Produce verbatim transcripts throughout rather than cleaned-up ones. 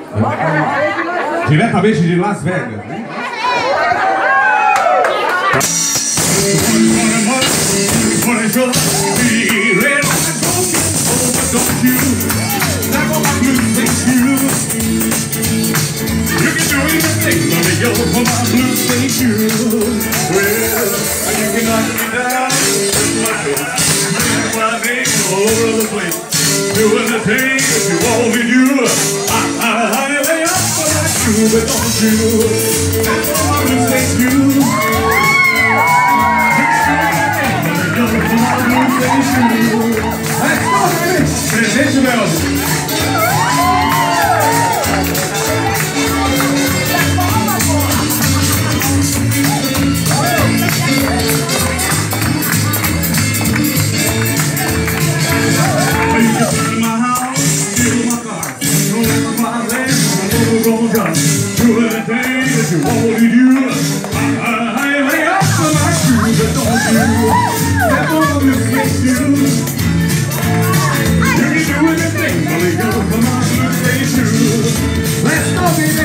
Diretamente de Las Vegas, né? Doing the thing that you want to do. I, I, I lay up for that you, but don't you? That's all I'm gonna say to you. Let's go, baby. Finish the melody. Doing the thing that you want to do. I, I, I lay up for my shoes, but don't you? That's all I'm gonna say to you. You can do anything, but lay up for my blue suede shoes. Let's go, baby.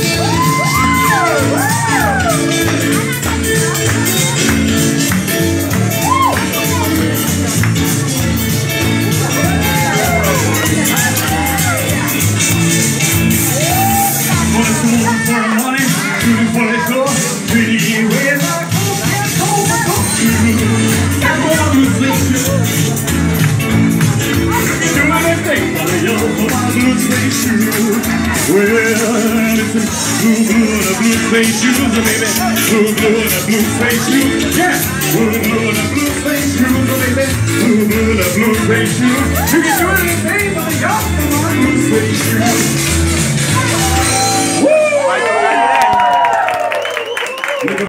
Well, it's a blue, blue and a blue suede shoes, baby. Blue, blue and a blue suede shoes, yeah. Blue, blue and a blue suede shoes, baby. Blue, blue and a blue suede shoes. You can do anything but the y'all blue suede shoes.